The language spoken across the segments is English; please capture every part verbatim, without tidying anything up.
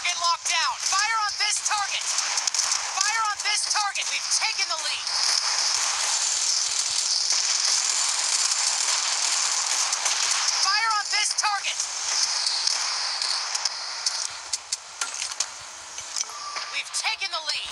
Target locked down. Fire on this target. Fire on this target. We've taken the lead. Fire on this target. We've taken the lead.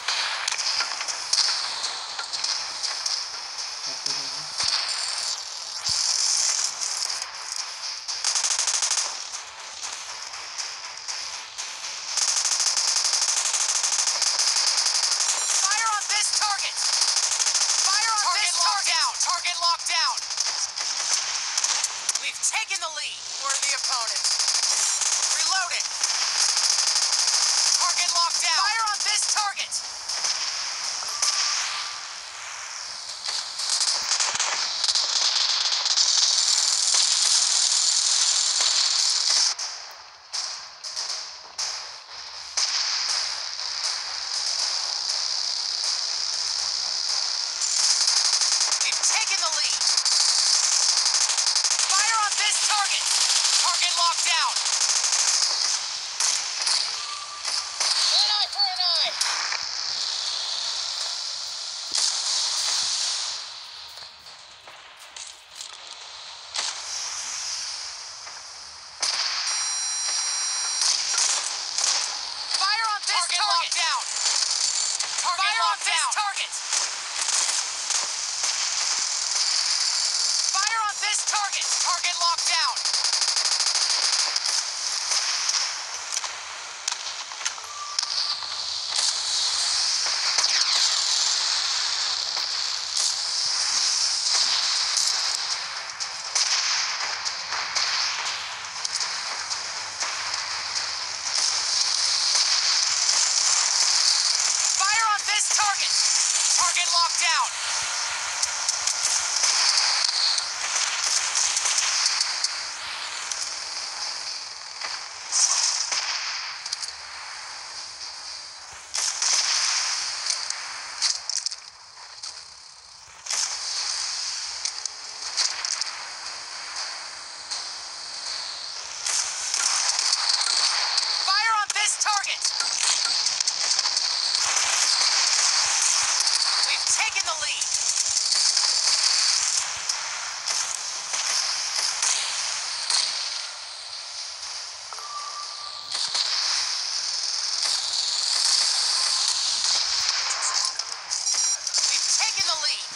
Target locked down. We've taken the lead. We're the opponent. Reloading. Target locked down. Fire on this target. Taking the lead. Fire on this target. Target locked down. An eye for an eye. Fire on this target. Target locked down. Target Fire locked on this down. Target. Target! Target locked down! Fire on this target! Target locked down! Target! We've taken the lead. We've taken the lead.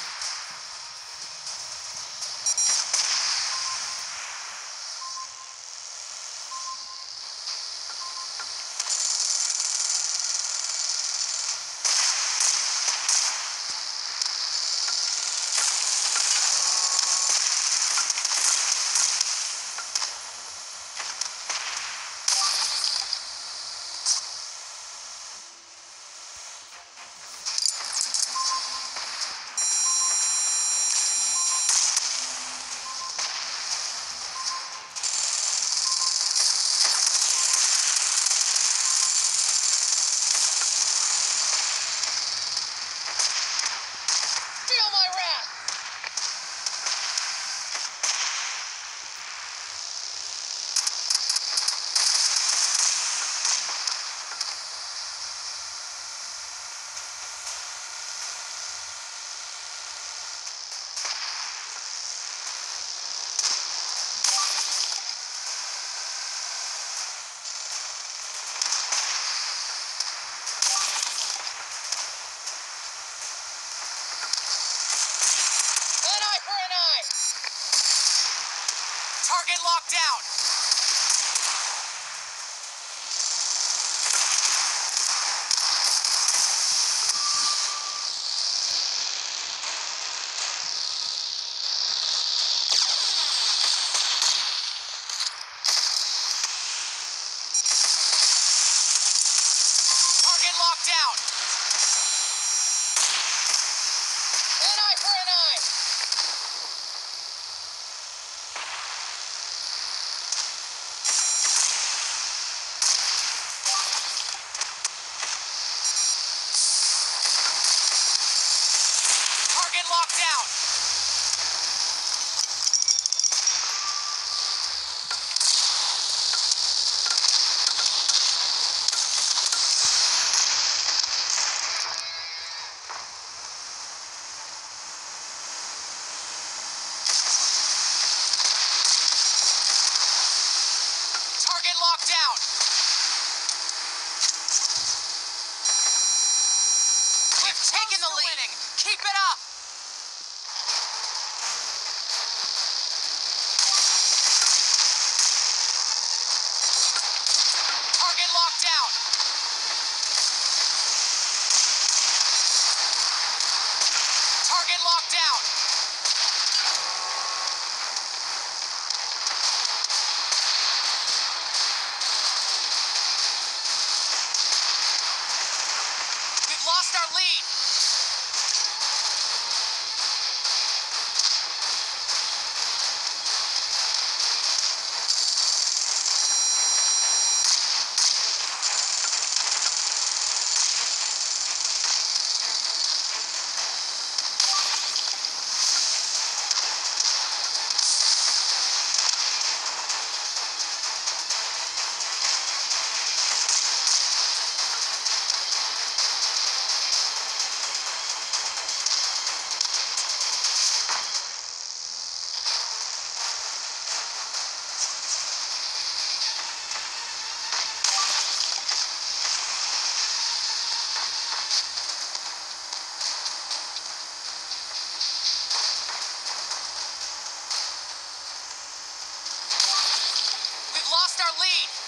Target locked down. Target locked down. An eye for an eye. lead.